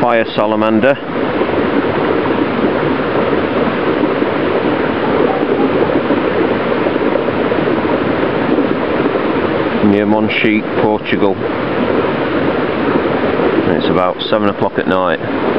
fire salamander. Near Monchique, Portugal. And it's about 7 o'clock at night.